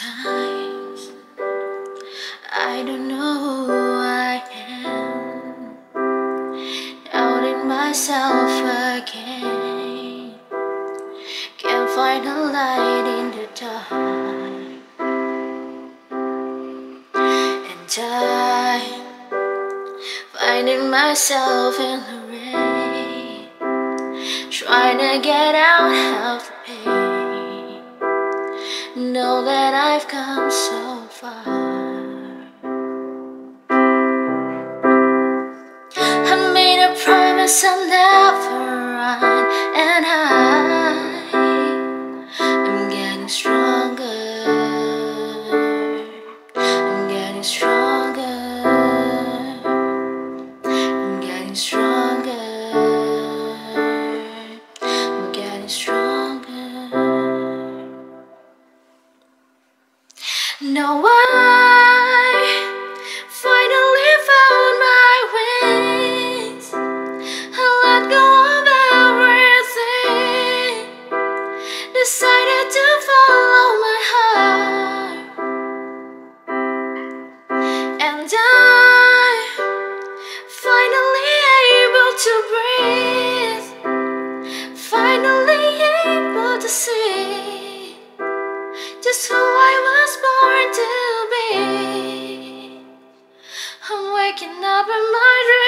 Sometimes I don't know who I am, doubting myself again. Can't find a light in the dark, and I'm finding myself in the rain, trying to get out of the pain. Know that I've come so far. I made a promise I'll never run, and I'm getting stronger. I'm getting stronger. I'm getting stronger. I'm getting stronger. No, I finally found my wings. I let go of everything, decided to follow my heart, and I'm finally able to breathe, finally able to see just who I was born to be. I'm waking up in my dreams.